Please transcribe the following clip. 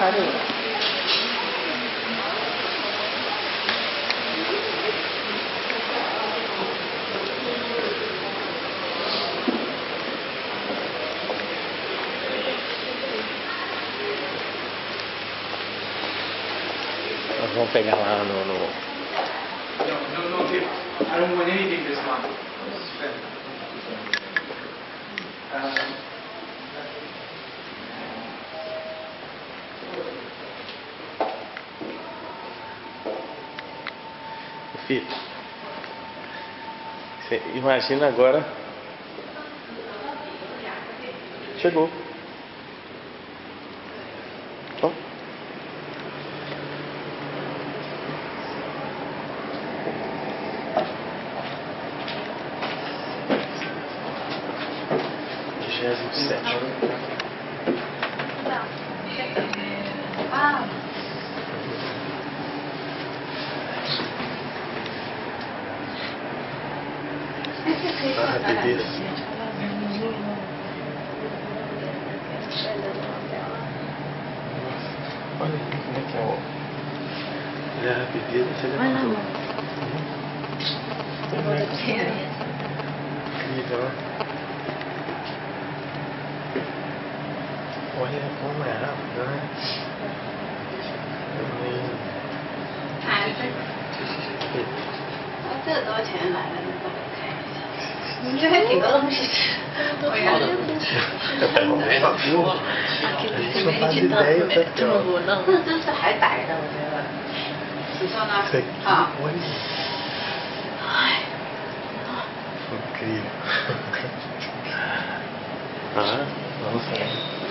Claro. Nós vamos pegar lá no... No, give. I don't want anything this month. Filho, você imagina agora. Chegou. Ó. Ah. Rapidez. Olha aqui como é que é o... Olha a rapidez, você já Olha lá, falou. amor. Incrível, né? Olha como é rápido, né? Também. 这个多少钱来了？你帮我看一下。你这还挺多东西吃。我原来没法说， 这你说他是谁？ 这么不弄，这是还歹的，我觉得。你说呢？啊。哎。 Incrível. Ah, vamos ver.